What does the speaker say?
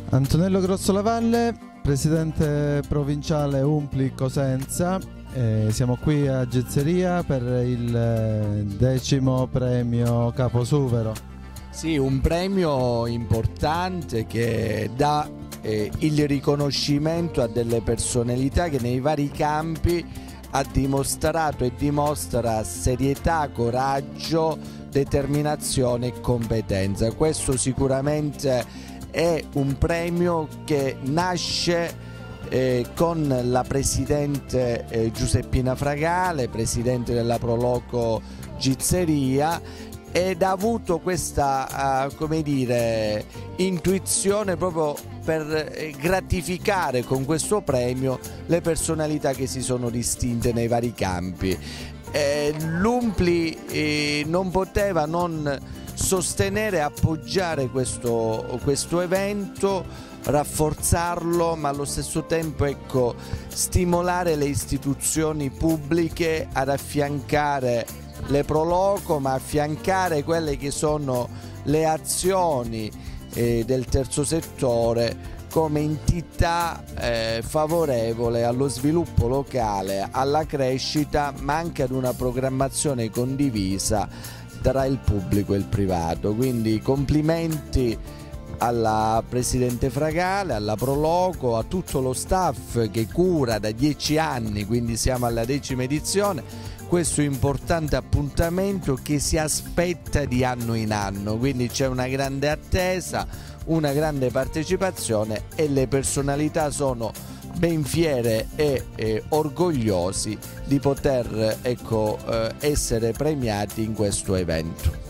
Antonello Grossolavalle, presidente provinciale UMPLI Cosenza. Siamo qui a Gezzeria per il 10° premio Caposuvero. Sì, un premio importante che dà il riconoscimento a delle personalità che nei vari campi ha dimostrato e dimostra serietà, coraggio, determinazione e competenza. Questo sicuramente è un premio che nasce con la presidente Giuseppina Fragale, presidente della Proloco Gezzeria, ed ha avuto questa intuizione proprio per gratificare con questo premio le personalità che si sono distinte nei vari campi. L'UMPLI non poteva non sostenere e appoggiare questo evento, rafforzarlo, ma allo stesso tempo stimolare le istituzioni pubbliche ad affiancare le Proloco, ma affiancare quelle che sono le azioni del terzo settore come entità favorevole allo sviluppo locale, alla crescita, ma anche ad una programmazione condivisa tra il pubblico e il privato. Quindi complimenti alla Presidente Fragale, alla Proloco, a tutto lo staff che cura da 10 anni, quindi siamo alla 10ª edizione, questo importante appuntamento che si aspetta di anno in anno, quindi c'è una grande attesa, una grande partecipazione e le personalità sono ben fiere e orgogliosi di poter essere premiati in questo evento.